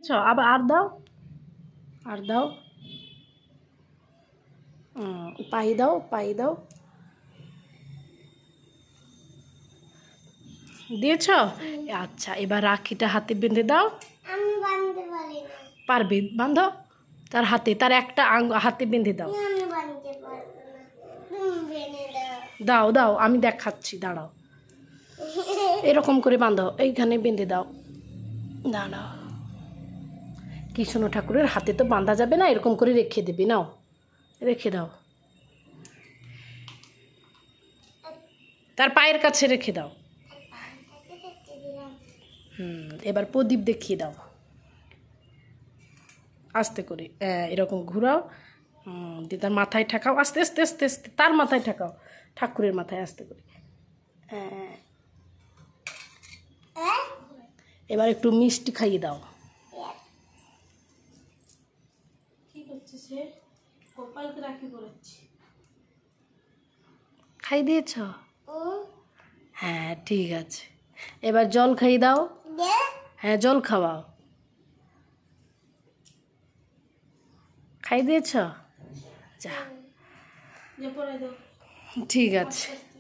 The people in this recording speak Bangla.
আবার আর দাও, আর দাও, পাই দাও, পাই দাও, দিয়েছ? আচ্ছা, এবার রাখিটা হাতে বেঁধে দাও। আমি বাঁধতে পারি না। পারবে, বাঁধো তার হাতে, তার একটা হাতে বেঁধে দাও। আমি বাঁধতে পারবো না, তুমি বেঁধে দাও। দাও দাও, আমি দেখাচ্ছি, দাঁড়াও। এরকম করে বাঁধো, এইখানে বেঁধে দাও, দাঁড়াও। কৃষ্ণ ঠাকুরের হাতে তো বাঁধা যাবে না, এরকম করে রেখে দেবে, নাও রেখে দাও, তার পায়ের কাছে রেখে দাও। এবার প্রদীপ দেখিয়ে দাও, আস্তে করে এরকম ঘুরাও, দিয়ে তার মাথায় ঠেকাও, আস্তে আস্তে আস্তে আস্তে তার মাথায় ঠেকাও, ঠাকুরের মাথায় আস্তে করে। এবার একটু মিষ্টি খাইয়ে দাও। কি করছে সে? গোপালকে রাখি পড়াচ্ছি। খাই দিয়েছ? হ্যাঁ ঠিক আছে, এবার জল খাইয়ে দাও। হ্যাঁ জল খাওয়াও। খাই দিয়েছ? যা, ঠিক আছে।